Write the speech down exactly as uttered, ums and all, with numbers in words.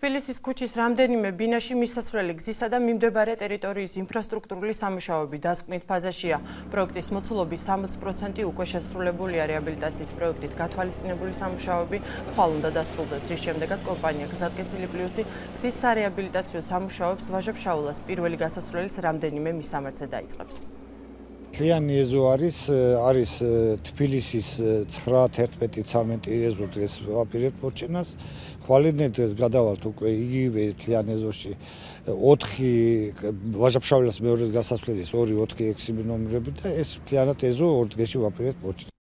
თბილისის ქუჩის რამდენიმე ბინაში მისასვლელი გზისა და მიმდებარე ტერიტორიის ინფრასტრუქტურული სამუშაოები დასკვნით ფაზაშია. პროექტის მოცულობის სამოცი პროცენტი უკვე შესრულებულია. რეაბილიტაციის პროექტით გათვალისწინებული სამუშაოები ხვალ უნდა დასრულდეს, რის შემდეგაც კომპანია გზატკეცილი პლუსი გზის სარეაბილიტაციო სამუშაოებს ვაჟა-ფშაველას პირველი გასასვლელის რამდენიმე მისამართზე დაიწყებს. Მთლიანი ეზო არის არის თბილისის ცხრა თერთმეტი ცამეტი ეზო დღეს ვაპირებთ მოჩენას. ხვალინდელ დღეს გადავალთ უკვე იგივე მთლიან ეზოში ოთხი ვაჟა-ფშაველას მეორეს გასასვლელის ორი ოთხი ექვსი ნომრები და ეს მთლიანად ეზო ორ დღეში ვაპირებთ მოჩენას.